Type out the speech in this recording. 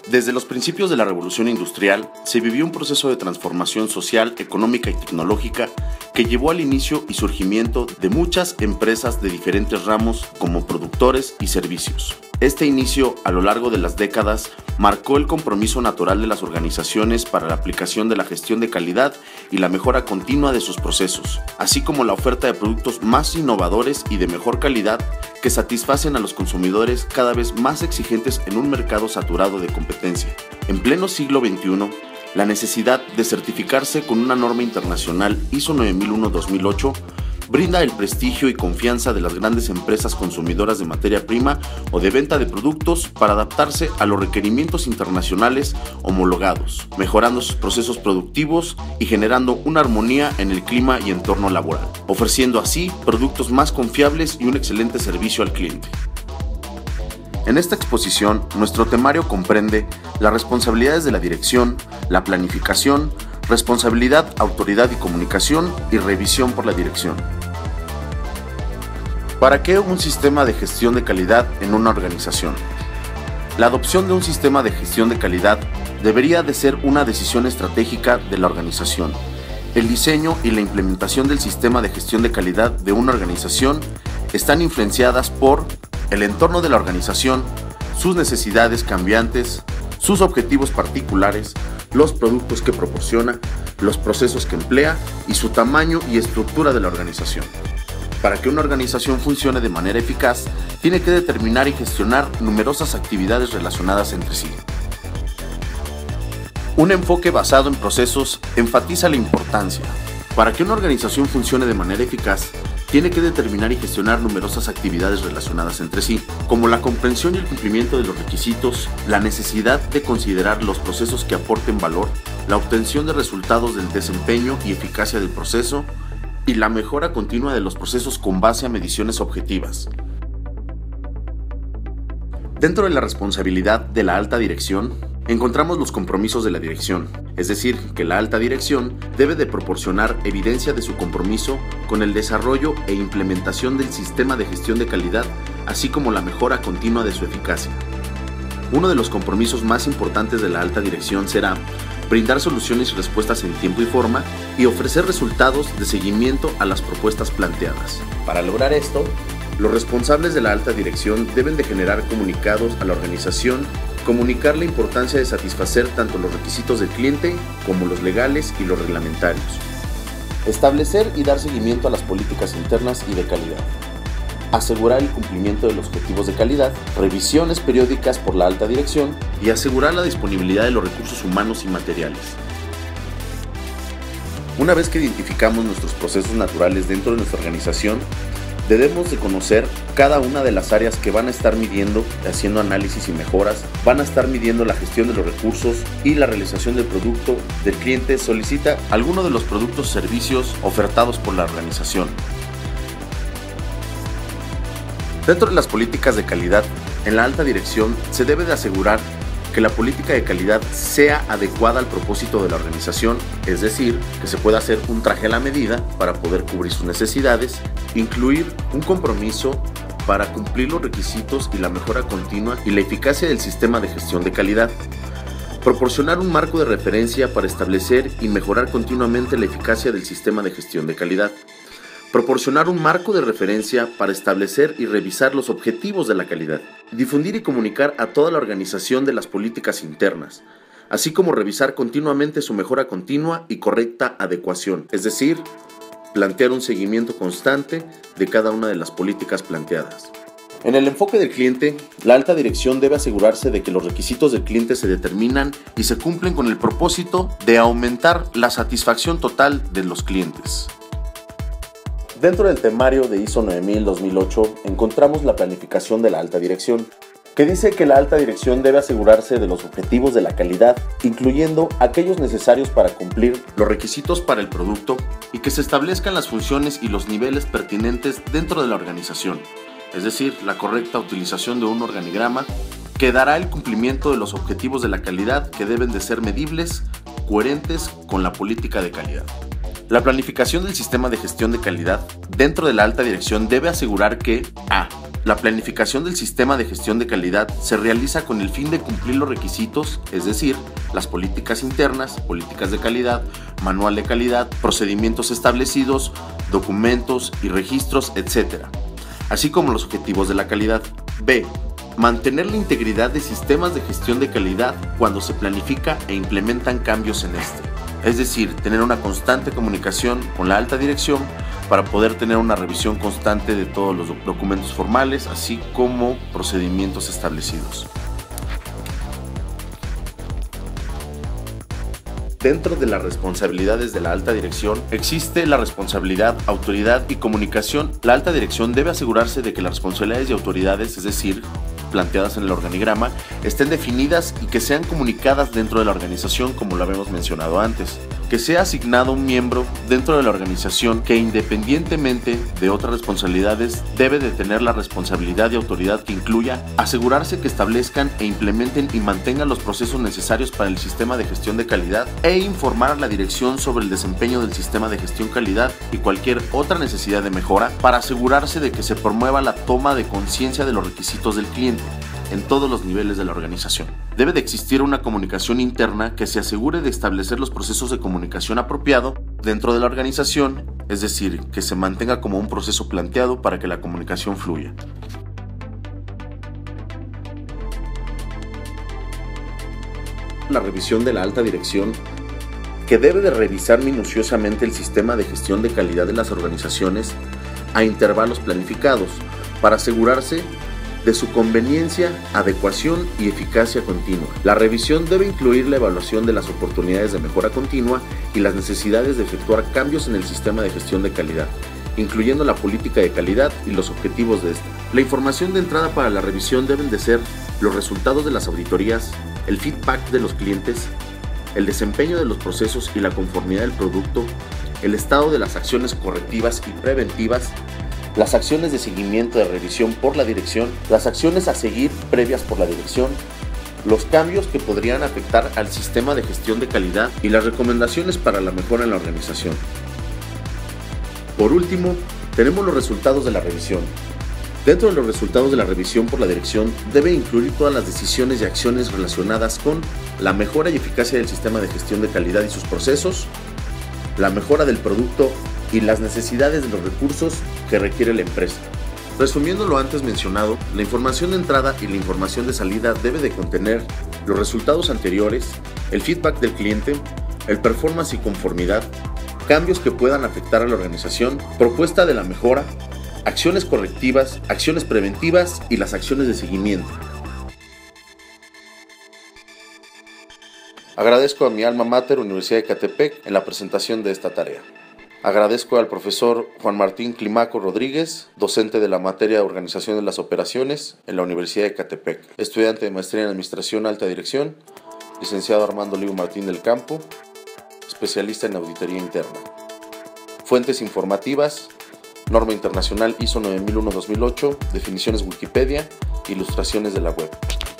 Desde los principios de la Revolución Industrial, se vivió un proceso de transformación social, económica y tecnológica que llevó al inicio y surgimiento de muchas empresas de diferentes ramos como productores y servicios. Este inicio, a lo largo de las décadas, marcó el compromiso natural de las organizaciones para la aplicación de la gestión de calidad y la mejora continua de sus procesos, así como la oferta de productos más innovadores y de mejor calidad que satisfacen a los consumidores cada vez más exigentes en un mercado saturado de competencia. En pleno siglo XXI, la necesidad de certificarse con una norma internacional ISO 9001-2008 brinda el prestigio y confianza de las grandes empresas consumidoras de materia prima o de venta de productos para adaptarse a los requerimientos internacionales homologados, mejorando sus procesos productivos y generando una armonía en el clima y entorno laboral, ofreciendo así productos más confiables y un excelente servicio al cliente. En esta exposición, nuestro temario comprende las responsabilidades de la dirección, la planificación, responsabilidad, autoridad y comunicación y revisión por la dirección. ¿Para qué un sistema de gestión de calidad en una organización? La adopción de un sistema de gestión de calidad debería de ser una decisión estratégica de la organización. El diseño y la implementación del sistema de gestión de calidad de una organización están influenciadas por el entorno de la organización, sus necesidades cambiantes, sus objetivos particulares, los productos que proporciona, los procesos que emplea y su tamaño y estructura de la organización. Para que una organización funcione de manera eficaz, tiene que determinar y gestionar numerosas actividades relacionadas entre sí. Un enfoque basado en procesos enfatiza la importancia. Para que una organización funcione de manera eficaz, tiene que determinar y gestionar numerosas actividades relacionadas entre sí, como la comprensión y el cumplimiento de los requisitos, la necesidad de considerar los procesos que aporten valor, la obtención de resultados del desempeño y eficacia del proceso, y la mejora continua de los procesos con base a mediciones objetivas. Dentro de la responsabilidad de la alta dirección, encontramos los compromisos de la dirección, es decir, que la alta dirección debe de proporcionar evidencia de su compromiso con el desarrollo e implementación del sistema de gestión de calidad, así como la mejora continua de su eficacia. Uno de los compromisos más importantes de la alta dirección será brindar soluciones y respuestas en tiempo y forma y ofrecer resultados de seguimiento a las propuestas planteadas. Para lograr esto, los responsables de la alta dirección deben de generar comunicados a la organización, comunicar la importancia de satisfacer tanto los requisitos del cliente como los legales y los reglamentarios. Establecer y dar seguimiento a las políticas internas y de calidad. Asegurar el cumplimiento de los objetivos de calidad, revisiones periódicas por la alta dirección y asegurar la disponibilidad de los recursos humanos y materiales. Una vez que identificamos nuestros procesos naturales dentro de nuestra organización, debemos de conocer cada una de las áreas que van a estar midiendo, haciendo análisis y mejoras, van a estar midiendo la gestión de los recursos y la realización del producto del cliente solicita alguno de los productos o servicios ofertados por la organización. Dentro de las políticas de calidad, en la alta dirección se debe de asegurar que la política de calidad sea adecuada al propósito de la organización, es decir, que se pueda hacer un traje a la medida para poder cubrir sus necesidades, incluir un compromiso para cumplir los requisitos y la mejora continua y la eficacia del sistema de gestión de calidad, proporcionar un marco de referencia para establecer y mejorar continuamente la eficacia del sistema de gestión de calidad, proporcionar un marco de referencia para establecer y revisar los objetivos de la calidad, difundir y comunicar a toda la organización de las políticas internas, así como revisar continuamente su mejora continua y correcta adecuación, es decir, plantear un seguimiento constante de cada una de las políticas planteadas. En el enfoque del cliente, la alta dirección debe asegurarse de que los requisitos del cliente se determinan y se cumplen con el propósito de aumentar la satisfacción total de los clientes. Dentro del temario de ISO 9000-2008 encontramos la planificación de la alta dirección, que dice que la alta dirección debe asegurarse de los objetivos de la calidad, incluyendo aquellos necesarios para cumplir los requisitos para el producto y que se establezcan las funciones y los niveles pertinentes dentro de la organización, es decir, la correcta utilización de un organigrama que dará el cumplimiento de los objetivos de la calidad que deben de ser medibles, coherentes con la política de calidad. La planificación del sistema de gestión de calidad dentro de la alta dirección debe asegurar que a. La planificación del sistema de gestión de calidad se realiza con el fin de cumplir los requisitos, es decir, las políticas internas, políticas de calidad, manual de calidad, procedimientos establecidos, documentos y registros, etc., así como los objetivos de la calidad. B. Mantener la integridad de sistemas de gestión de calidad cuando se planifica e implementan cambios en este. Es decir, tener una constante comunicación con la alta dirección para poder tener una revisión constante de todos los documentos formales, así como procedimientos establecidos. Dentro de las responsabilidades de la alta dirección existe la responsabilidad, autoridad y comunicación. La alta dirección debe asegurarse de que las responsabilidades y autoridades, es decir, planteadas en el organigrama, estén definidas y que sean comunicadas dentro de la organización, como lo habíamos mencionado antes. Que sea asignado un miembro dentro de la organización que, independientemente de otras responsabilidades, debe de tener la responsabilidad y autoridad que incluya asegurarse que establezcan e implementen y mantengan los procesos necesarios para el sistema de gestión de calidad e informar a la dirección sobre el desempeño del sistema de gestión calidad y cualquier otra necesidad de mejora para asegurarse de que se promueva la toma de conciencia de los requisitos del cliente en todos los niveles de la organización. Debe de existir una comunicación interna que se asegure de establecer los procesos de comunicación apropiado dentro de la organización, es decir, que se mantenga como un proceso planteado para que la comunicación fluya. La revisión de la alta dirección, que debe de revisar minuciosamente el sistema de gestión de calidad de las organizaciones a intervalos planificados para asegurarse de su conveniencia, adecuación y eficacia continua. La revisión debe incluir la evaluación de las oportunidades de mejora continua y las necesidades de efectuar cambios en el sistema de gestión de calidad, incluyendo la política de calidad y los objetivos de esta. La información de entrada para la revisión deben de ser los resultados de las auditorías, el feedback de los clientes, el desempeño de los procesos y la conformidad del producto, el estado de las acciones correctivas y preventivas, las acciones de seguimiento de revisión por la dirección, las acciones a seguir previas por la dirección, los cambios que podrían afectar al sistema de gestión de calidad y las recomendaciones para la mejora en la organización. Por último, tenemos los resultados de la revisión. Dentro de los resultados de la revisión por la dirección debe incluir todas las decisiones y acciones relacionadas con la mejora y eficacia del sistema de gestión de calidad y sus procesos, la mejora del producto y las necesidades de los recursos que requiere la empresa. Resumiendo lo antes mencionado, la información de entrada y la información de salida debe de contener los resultados anteriores, el feedback del cliente, el performance y conformidad, cambios que puedan afectar a la organización, propuesta de la mejora, acciones correctivas, acciones preventivas y las acciones de seguimiento. Agradezco a mi alma mater, Universidad de Ecatepec, en la presentación de esta tarea. Agradezco al profesor Juan Martín Climaco Rodríguez, docente de la materia de Organización de las Operaciones en la Universidad de Ecatepec, estudiante de Maestría en Administración Alta Dirección, licenciado Armando Olivo Martín del Campo, especialista en Auditoría Interna. Fuentes informativas: Norma Internacional ISO 9001-2008, definiciones Wikipedia, ilustraciones de la web.